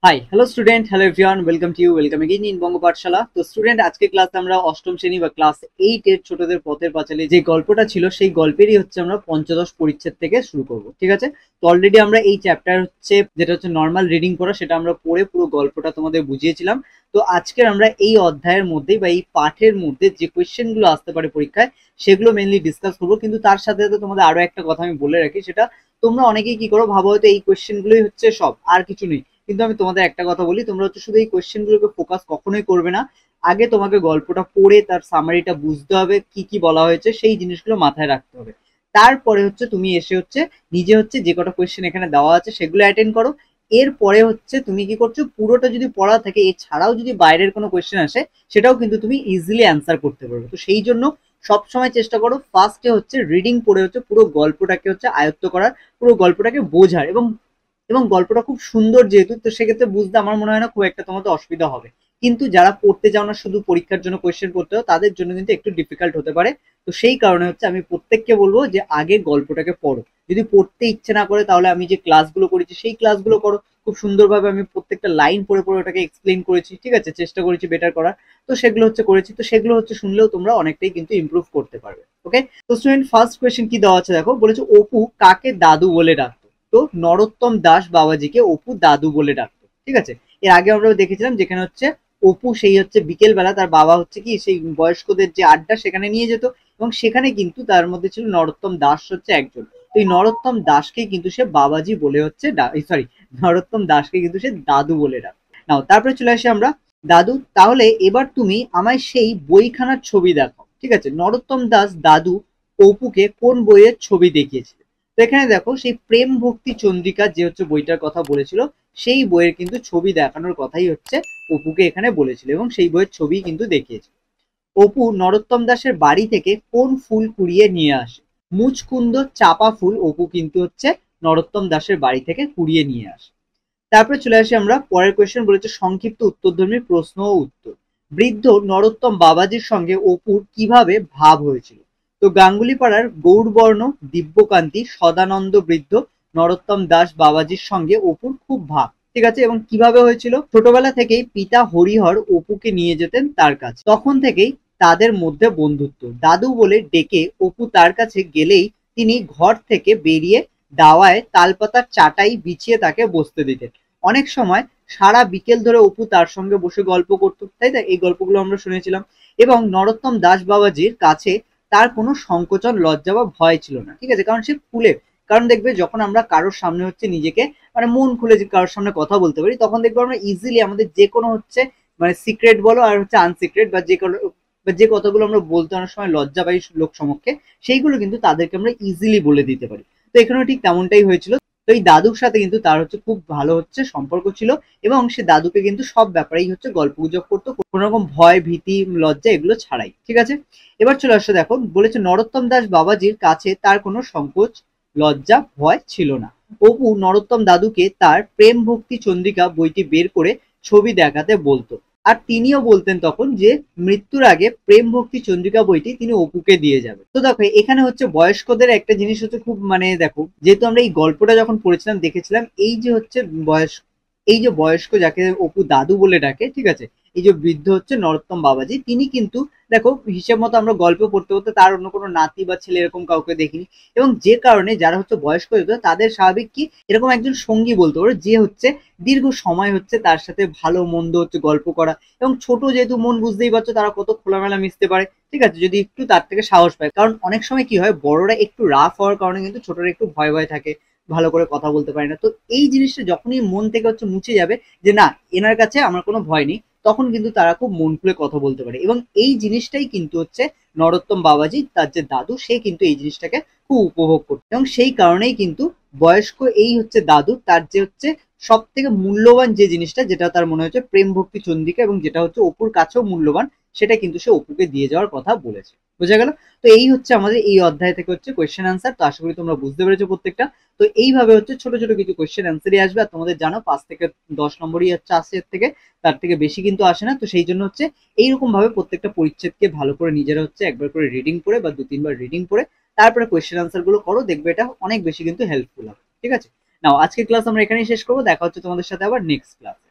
High hello student, hello everyone, welcome again in Banga Pathshala. তো student, আজকে ক্লাসে আমরা অষ্টম শ্রেণী বা ক্লাস 8 এর ছোটদের পথের পাঁচালী যে গল্পটা ছিল সেই গল্পেরই হচ্ছে আমরা পঞ্চদশ পরিচ্ছেদ থেকে শুরু করব। ঠিক আছে? তো অলরেডি আমরা এই চ্যাপ্টার হচ্ছে যেটা হচ্ছে নর্মাল রিডিং করা, সেটা আমরা পড়ে পুরো গল্পটা তোমাদের বুঝিয়েছিলাম। তো আজকের আমরা এই অধ্যায়ের মধ্যে বা এই পাঠের মধ্যে যে কোয়েশ্চেন গুলো আসতে পারে পরীক্ষায় সেগুলো মেনলি ডিসকাস করবো। কিন্তু তার সাথে সাথে তোমাদের আরো একটা কথা আমি বলে রাখি, সেটা তোমরা অনেকেই কি করো, ভাবো হয়তো এই কোয়েশ্চেন গুলোই হচ্ছে সব, আর কিছু নেই। কিন্তু আমি তোমাদের একটা কথা বলি, তোমরা হচ্ছে শুধু এই কোয়েশ্চেন গুলোকে ফোকাস কখনোই করবে না। আগে তোমাকে গল্পটা পড়ে তার সামারিটা বুঝতে হবে, কি কি বলা হয়েছে সেই জিনিসগুলো মাথায় রাখতে হবে। তারপরে হচ্ছে তুমি এসে হচ্ছে নিজে হচ্ছে যে কটা কোয়েশ্চেন এখানে দেওয়া আছে সেগুলো অ্যাটেন্ড করো। এরপরে হচ্ছে তুমি কি করছো, পুরোটা যদি পড়া থাকে এছাড়াও যদি বাইরের কোনো কোয়েশ্চেন আসে সেটাও কিন্তু তুমি ইজিলি অ্যান্সার করতে পারবে। তো সেই জন্য সবসময় চেষ্টা করো ফার্স্টে হচ্ছে রিডিং পড়ে হচ্ছে পুরো গল্পটাকে হচ্ছে আয়ত্ত করার, পুরো গল্পটাকে বোঝার। এবং এবং গল্পটা খুব সুন্দর যেহেতু, তো সেক্ষেত্রে বুঝতে আমার মনে হয় না খুব একটা তোমাদের অসুবিধা হবে। কিন্তু যারা পড়তে চাও না, শুধু পরীক্ষার জন্য কোয়েশ্চেন করতে হয়, তাদের জন্য কিন্তু একটু ডিফিকাল্ট হতে পারে। তো সেই কারণে হচ্ছে আমি প্রত্যেককে বলবো যে আগে গল্পটাকে পড়ো। যদি পড়তে ইচ্ছে না করে তাহলে আমি যে ক্লাসগুলো করেছি সেই ক্লাসগুলো করো। খুব সুন্দরভাবে আমি প্রত্যেকটা লাইন পড়ে পড়ে ওটাকে এক্সপ্লেন করেছি, ঠিক আছে, চেষ্টা করেছি বেটার করার। তো সেগুলো হচ্ছে করেছি, তো সেগুলো হচ্ছে শুনলেও তোমরা অনেকটাই কিন্তু ইমপ্রুভ করতে পারবে। ওকে? তো স্টুডেন্ট, ফার্স্ট কোয়েশ্চেন কি দেওয়া আছে দেখো, বলেছে অপু কাকে দাদু বলে ডাকে। তো নরোত্তম দাস বাবাজিকে অপু দাদু বলে ডাকতো। ঠিক আছে? এর আগে আমরা দেখেছিলাম যেখানে হচ্ছে অপু সেই হচ্ছে বিকেল বেলা তার বাবা হচ্ছে কি সেই বয়স্কদের যে আড্ডা সেখানে নিয়ে যেত, এবং সেখানে কিন্তু তার মধ্যে ছিল নরোত্তম দাস হচ্ছে একজন। তো এই নরোত্তম দাসকে কিন্তু সে বাবাজি বলে হচ্ছে সরি, নরোত্তম দাসকে কিন্তু সে দাদু বলে ডাক। নাও তারপরে চলে আসি আমরা। দাদু, তাহলে এবার তুমি আমায় সেই বইখানার ছবি দেখাও। ঠিক আছে? নরোত্তম দাস দাদু অপুকে কোন বইয়ের ছবি দেখিয়েছিল? তো এখানে দেখো সেই প্রেম ভক্তি চন্দ্রিকা যে হচ্ছে বইটার কথা বলেছিল, সেই বইয়ের কিন্তু ছবি দেখানোর কথাই হচ্ছে অপুকে এখানে বলেছিল, এবং সেই বইয়ের ছবি কিন্তু দেখিয়েছে। অপু নরোত্তম দাসের বাড়ি থেকে কোন ফুল কুড়িয়ে নিয়ে আসে? মুচকুন্দ চাপা ফুল অপু কিন্তু হচ্ছে নরোত্তম দাসের বাড়ি থেকে কুড়িয়ে নিয়ে আসে। তারপরে চলে আসি আমরা পরের কোয়েশ্চেন, বলেছে সংক্ষিপ্ত উত্তরধর্মী প্রশ্ন ও উত্তর। বৃদ্ধ নরোত্তম বাবাজির সঙ্গে অপুর কিভাবে ভাব হয়েছিল? তো গাঙ্গুলি পাড়ার গৌরবর্ণ দিব্যকান্তি সদানন্দ বৃদ্ধ নরোত্তম দাস বাবাজির সঙ্গে অপুর খুব ভাব। ঠিক আছে? এবং কিভাবে হয়েছিল? ছোটবেলা থেকেই পিতা হরিহর অপুকে নিয়ে যেতেন তার কাছে, তখন থেকেই তাদের মধ্যে বন্ধুত্ব। দাদু বলে ডেকে অপু তার কাছে গেলেই তিনি ঘর থেকে বেরিয়ে দাওয়ায় তালপাতার চাটাই বিছিয়ে তাকে বসতে দিতেন। অনেক সময় সারা বিকেল ধরে অপু তার সঙ্গে বসে গল্প করতো, তাই না? এই গল্পগুলো আমরা শুনেছিলাম। এবং নরোত্তম দাস বাবাজির কাছে তার কোনো সংকোচন লজ্জা বা ভয় ছিল না। ঠিক আছে? কারণ সে খুলে, কারণ দেখবে যখন আমরা কারোর সামনে হচ্ছে নিজেকে মানে মন খুলে যে কারোর সামনে কথা বলতে পারি, তখন দেখবে আমরা ইজিলি আমাদের যে কোনো হচ্ছে মানে সিক্রেট বলো আর হচ্ছে আনসিক্রেট বা যে কোনো বা যে কথাগুলো আমরা বলতে অনেক সময় লজ্জা পাই লোক সমক্ষে, সেইগুলো কিন্তু তাদেরকে আমরা ইজিলি বলে দিতে পারি। তো এখানেও ঠিক তেমনটাই হয়েছিল। তো এই দাদুর সাথে কিন্তু তার হচ্ছে খুব ভালো হচ্ছে সম্পর্ক ছিল, এবং সে দাদুকে কিন্তু সব ব্যাপারেই হচ্ছে গল্প গুজব করতো, কোনো রকম ভয় ভীতি লজ্জা এগুলো ছাড়াই। ঠিক আছে? এবার চলে আসছে দেখো, বলেছে নরোত্তম দাস বাবাজির কাছে তার কোনো সংকোচ লজ্জা ভয় ছিল না। অপু নরোত্তম দাদুকে তার প্রেম ভক্তি চন্দ্রিকা বইটি বের করে ছবি দেখাতে বলতো। আর তিনিও বলতেন তখন যে মৃত্যুর আগে প্রেম ভক্তি চন্দ্রিকা বইটি তিনি অপুকে দিয়ে যাবে। তো দেখো এখানে হচ্ছে বয়স্কদের একটা জিনিস হচ্ছে খুব মানে দেখো, যেহেতু আমরা এই গল্পটা যখন পড়েছিলাম দেখেছিলাম এই যে হচ্ছে বয়স, এই যে বয়স্ক যাকে অপু দাদু বলে ডাকে, ঠিক আছে, এই যে বৃদ্ধ হচ্ছে নরোত্তম বাবাজি, তিনি কিন্তু দেখো হিসেব মতো আমরা গল্প পড়তে পড়তে তার অন্য কোনো নাতি বা ছেলে এরকম কাউকে দেখিনি। এবং যে কারণে যারা হচ্ছে বয়স্ক হতো তাদের স্বাভাবিক কি এরকম একজন সঙ্গী বলতে পারো, যে হচ্ছে দীর্ঘ সময় হচ্ছে তার সাথে ভালো মন্দ হচ্ছে গল্প করা। এবং ছোট যেহেতু মন, বুঝতেই পারছো তারা কত খোলামেলা মিশতে পারে। ঠিক আছে? যদি একটু তার থেকে সাহস পায়, কারণ অনেক সময় কি হয় বড়রা একটু রাফ হওয়ার কারণে কিন্তু ছোটরা একটু ভয় ভয় থাকে, ভালো করে কথা বলতে পারে না। তো এই জিনিসটা যখনই মন থেকে হচ্ছে মুছে যাবে যে না, এনার কাছে আমার কোনো ভয় নেই, তখন কিন্তু তারা খুব মন খুলে কথা বলতে পারে। এবং এই জিনিসটাই কিন্তু হচ্ছে নরোত্তম বাবাজি তার যে দাদু সে কিন্তু এই জিনিসটাকে খুব উপভোগ করতো, এবং সেই কারণেই কিন্তু বয়স্ক এই হচ্ছে দাদু তার যে হচ্ছে সব থেকে মূল্যবান যে জিনিসটা, যেটা তার মনে হচ্ছে প্রেম ভক্তি চন্দ্রিকা, এবং যেটা হচ্ছে অপুর কাছেও মূল্যবান, সেটা কিন্তু সে অপুকে দিয়ে যাওয়ার কথা বলেছে। বোঝা গেল? তো এই হচ্ছে আমাদের এই অধ্যায় থেকে হচ্ছে কোয়েশ্চেন আনসার। তো আশা করি তোমরা বুঝতে পেরেছো প্রত্যেকটা। তো এইভাবে হচ্ছে ছোট ছোট কিছু কোয়েশ্চেন আনসারই আসবে, আর তোমাদের জানো 5 থেকে 10 নম্বরই হচ্ছে আসে, এর থেকে তার থেকে বেশি কিন্তু আসে না। তো সেই জন্য হচ্ছে এইরকম ভাবে প্রত্যেকটা পরিচ্ছেদকে ভালো করে নিজেরা হচ্ছে একবার করে রিডিং করে বা 2-3 বার রিডিং করে তারপরে কোয়েশ্চেন আনসার গুলো করো, দেখবে এটা অনেক বেশি কিন্তু হেল্পফুল হবে। ঠিক আছে? নাও আজকের ক্লাস আমরা এখানেই শেষ করবো, দেখা হচ্ছে তোমাদের সাথে আবার নেক্সট ক্লাস।